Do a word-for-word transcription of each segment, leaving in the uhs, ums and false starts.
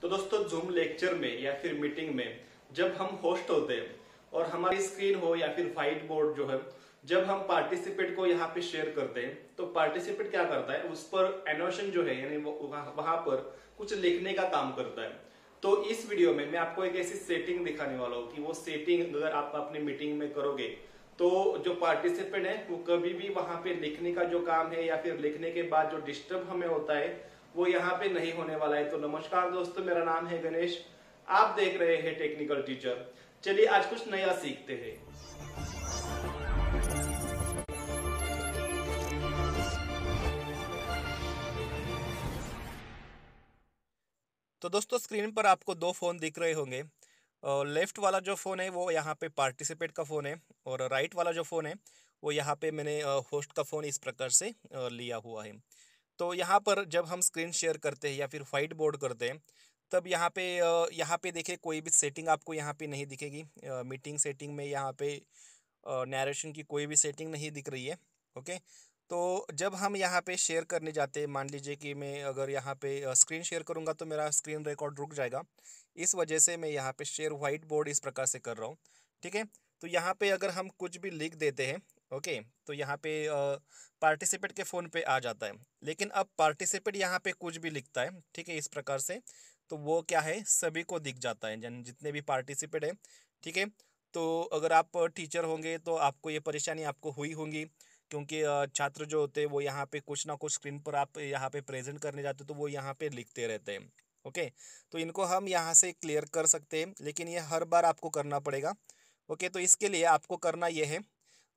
तो दोस्तों zoom lecture में या फिर मीटिंग में जब हम होस्ट होते हैं और हमारी स्क्रीन हो या फिर व्हाइट बोर्ड जो है, जब हम पार्टिसिपेट को यहाँ पे शेयर करते हैं तो पार्टिसिपेट क्या करता है, उस पर एनोशन जो है यानी वो वहां पर कुछ लिखने का काम करता है। तो इस वीडियो में मैं आपको एक ऐसी सेटिंग दिखाने वाला हूँ कि वो सेटिंग अगर आप अपनी मीटिंग में करोगे तो जो पार्टिसिपेंट है वो कभी भी वहां पे लिखने का जो काम है या फिर लिखने के बाद जो डिस्टर्ब हमें होता है वो यहाँ पे नहीं होने वाला है। तो नमस्कार दोस्तों, मेरा नाम है गणेश, आप देख रहे हैं टेक्निकल टीचर। चलिए आज कुछ नया सीखते हैं। तो दोस्तों स्क्रीन पर आपको दो फ़ोन दिख रहे होंगे। लेफ्ट वाला जो फ़ोन है वो यहाँ पे पार्टिसिपेट का फ़ोन है और राइट वाला जो फ़ोन है वो यहाँ पे मैंने होस्ट का फ़ोन इस प्रकार से अ, लिया हुआ है। तो यहाँ पर जब हम स्क्रीन शेयर करते हैं या फिर व्हाइट बोर्ड करते हैं तब यहाँ पे अ, यहाँ पे देखिए कोई भी सेटिंग आपको यहाँ पे नहीं दिखेगी। अ, मीटिंग सेटिंग में यहाँ पे नैरेशन की कोई भी सेटिंग नहीं दिख रही है। ओके, तो जब हम यहाँ पे शेयर करने जाते हैं, मान लीजिए कि मैं अगर यहाँ पे स्क्रीन शेयर करूँगा तो मेरा स्क्रीन रिकॉर्ड रुक जाएगा। इस वजह से मैं यहाँ पे शेयर व्हाइट बोर्ड इस प्रकार से कर रहा हूँ। ठीक है, तो यहाँ पे अगर हम कुछ भी लिख देते हैं, ओके, तो यहाँ पे पार्टिसिपेट के फ़ोन पे आ जाता है। लेकिन अब पार्टिसिपेट यहाँ पे कुछ भी लिखता है, ठीक है, इस प्रकार से, तो वो क्या है, सभी को दिख जाता है, जन जितने भी पार्टिसिपेट है। ठीक है, तो अगर आप टीचर होंगे तो आपको ये परेशानी आपको हुई होंगी, क्योंकि अ, छात्र जो होते हैं वो यहाँ पे कुछ ना कुछ स्क्रीन पर आप यहाँ पे प्रेजेंट करने जाते हो तो वो यहाँ पे लिखते रहते हैं। ओके, तो इनको हम यहाँ से क्लियर कर सकते हैं, लेकिन ये हर बार आपको करना पड़ेगा। ओके, तो इसके लिए आपको करना ये है,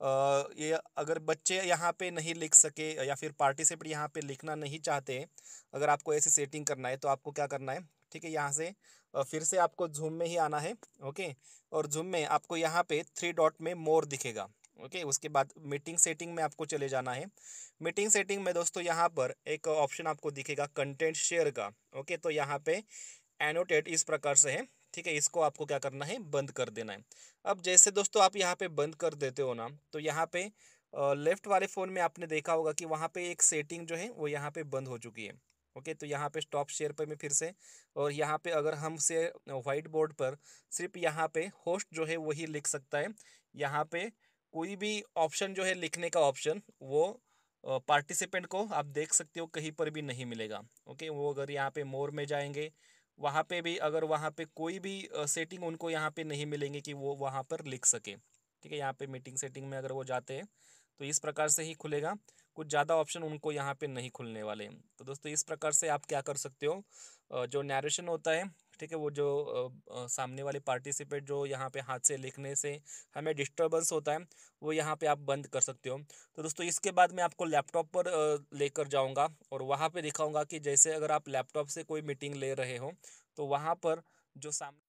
अ, ये अगर बच्चे यहाँ पे नहीं लिख सके या फिर पार्टिसिपेट यहाँ पे लिखना नहीं चाहते, अगर आपको ऐसी सेटिंग करना है तो आपको क्या करना है, ठीक है, यहाँ से अ, फिर से आपको जूम में ही आना है। ओके, और जूम में आपको यहाँ पे थ्री डॉट में मोर दिखेगा। ओके, उसके बाद मीटिंग सेटिंग में आपको चले जाना है। मीटिंग सेटिंग में दोस्तों यहाँ पर एक ऑप्शन आपको दिखेगा कंटेंट शेयर का। ओके, तो यहाँ पे एनोटेट इस प्रकार से है। ठीक है, इसको आपको क्या करना है, बंद कर देना है। अब जैसे दोस्तों आप यहाँ पे बंद कर देते हो ना, तो यहाँ पे लेफ्ट वाले फ़ोन में आपने देखा होगा कि वहाँ पे एक सेटिंग जो है वो यहाँ पे बंद हो चुकी है। ओके, तो यहाँ पे स्टॉप शेयर पे मैं फिर से, और यहाँ पे अगर हम से व्हाइट बोर्ड पर सिर्फ यहाँ पे होस्ट जो है वही लिख सकता है। यहाँ पे कोई भी ऑप्शन जो है लिखने का ऑप्शन वो पार्टिसिपेंट को आप देख सकते हो कहीं पर भी नहीं मिलेगा। ओके, वो अगर यहाँ पे मोर में जाएंगे वहाँ पे भी, अगर वहाँ पे कोई भी सेटिंग उनको यहाँ पे नहीं मिलेंगे कि वो वहाँ पर लिख सके। ठीक है, यहाँ पे मीटिंग सेटिंग में अगर वो जाते हैं तो इस प्रकार से ही खुलेगा, कुछ ज़्यादा ऑप्शन उनको यहाँ पे नहीं खुलने वाले हैं। तो दोस्तों इस प्रकार से आप क्या कर सकते हो, अ, जो नैरेशन होता है, ठीक है, वो जो अ, अ, सामने वाले पार्टिसिपेट जो यहाँ पे हाथ से लिखने से हमें डिस्टर्बेंस होता है वो यहाँ पे आप बंद कर सकते हो। तो दोस्तों इसके बाद मैं आपको लैपटॉप पर अ, लेकर जाऊँगा और वहाँ पे दिखाऊँगा कि जैसे अगर आप लैपटॉप से कोई मीटिंग ले रहे हो तो वहाँ पर जो सामने,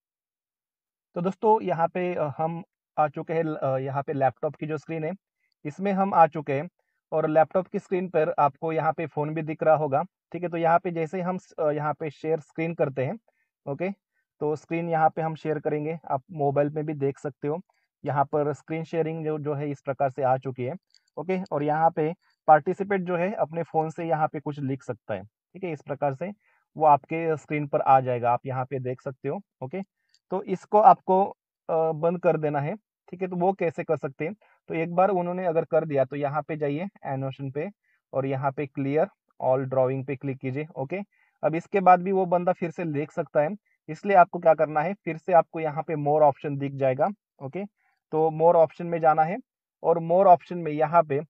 तो दोस्तों यहाँ पे अ, हम आ चुके हैं, अ, यहाँ पे लैपटॉप की जो स्क्रीन है इसमें हम आ चुके हैं, और लैपटॉप की स्क्रीन पर आपको यहाँ पे फ़ोन भी दिख रहा होगा। ठीक है, तो यहाँ पे जैसे हम स- अ, यहाँ पे शेयर स्क्रीन करते हैं, ओके, तो स्क्रीन यहाँ पे हम शेयर करेंगे, आप मोबाइल में भी देख सकते हो। यहाँ पर स्क्रीन शेयरिंग जो जो है इस प्रकार से आ चुकी है। ओके, और यहाँ पे पार्टिसिपेट जो है अपने फ़ोन से यहाँ पे कुछ लिख सकता है। ठीक है, इस प्रकार से वो आपके स्क्रीन पर आ जाएगा, आप यहाँ पे देख सकते हो। ओके, तो इसको आपको अ, बंद कर देना है। ठीक है, तो वो कैसे कर सकते हैं, तो एक बार उन्होंने अगर कर दिया तो यहाँ पे जाइए एनोशन पे और यहाँ पे क्लियर ऑल ड्राइंग पे क्लिक कीजिए। ओके, अब इसके बाद भी वो बंदा फिर से लिख सकता है, इसलिए आपको क्या करना है, फिर से आपको यहाँ पे मोर ऑप्शन दिख जाएगा। ओके, तो मोर ऑप्शन में जाना है और मोर ऑप्शन में यहाँ पे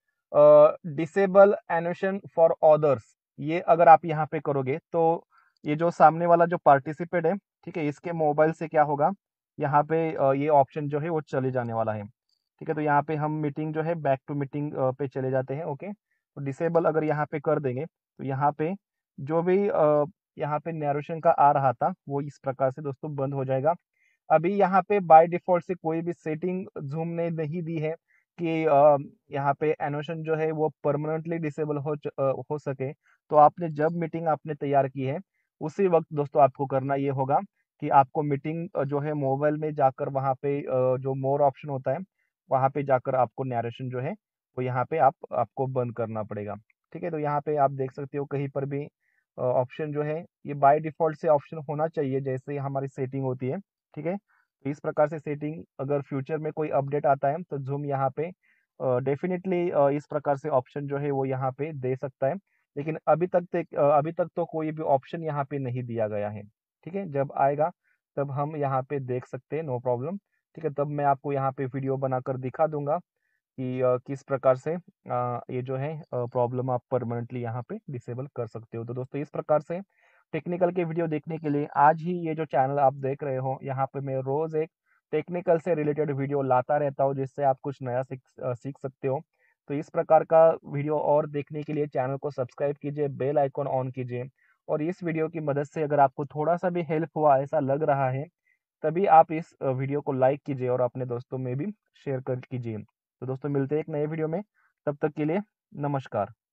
डिसेबल एनोशन फॉर अदर्स, ये अगर आप यहाँ पे करोगे तो ये जो सामने वाला जो पार्टिसिपेट है, ठीक है, इसके मोबाइल से क्या होगा, यहाँ पे अ, ये ऑप्शन जो है वो चले जाने वाला है। ठीक है, तो यहाँ पे हम मीटिंग जो है बैक टू मीटिंग पे चले जाते हैं। ओके, तो डिसेबल अगर यहाँ पे कर देंगे तो यहाँ पे जो भी अ, यहाँ पे नैरेशन का आ रहा था वो इस प्रकार से दोस्तों बंद हो जाएगा। अभी यहाँ पे बाय डिफ़ॉल्ट से कोई भी सेटिंग ज़ूम ने नहीं दी है कि अ, यहाँ पे एनोशन जो है वो परमानेंटली डिसेबल हो च अ, हो सके। तो आपने जब मीटिंग आपने तैयार की है, उसी वक़्त दोस्तों आपको करना ये होगा कि आपको मीटिंग अ, जो है मोबाइल में जाकर वहाँ पे अ, जो मोर ऑप्शन होता है, वहाँ पे जाकर आपको नैरेशन जो है, वो यहाँ पे आप आपको बंद करना पड़ेगा। ठीक है, तो यहाँ पे आप देख सकते हो कहीं पर भी ऑप्शन जो है ये बाय डिफ़ॉल्ट से ऑप्शन होना चाहिए जैसे ही हमारी सेटिंग होती है, ठीक है? तो इस प्रकार से सेटिंग अगर फ्यूचर में कोई अपडेट आता है तो ज़ूम यहाँ पे अ, डेफ़िनिटली अ, इस प्रकार से ऑप्शन जो है वो यहाँ पे दे सकता है। लेकिन अभी तक तक अ, अभी तक तो कोई भी ऑप्शन यहाँ पे नहीं दिया गया है, ठीक है? जब आएगा तब हम यहाँ पे देख सकते हैं, नो प्रॉब्लम, ठीक है? तब मैं आपको यहाँ पे वीडियो बनाकर दिखा दूँगा कि अ, किस प्रकार से अ, ये जो है अ, प्रॉब्लम आप परमानेंटली यहाँ पे डिसेबल कर सकते हो। तो दोस्तों इस प्रकार से टेक्निकल के वीडियो देखने के लिए आज ही ये जो चैनल आप देख रहे हो, यहाँ पे मैं रोज़ एक टेक्निकल से रिलेटेड वीडियो लाता रहता हूँ जिससे आप कुछ नया सीख अ, सीख सकते हो। तो इस प्रकार का वीडियो और देखने के लिए चैनल को सब्सक्राइब कीजिए, बेल आइकन ऑन कीजिए और इस वीडियो की मदद से अगर आपको थोड़ा-सा भी हेल्प हुआ ऐसा लग रहा है, तभी आप इस अ, वीडियो को लाइक कीजिए और अपने दोस्तों में भी शेयर कर कीजिए। तो दोस्तों मिलते हैं एक नए वीडियो में, तब तक के लिए नमस्कार।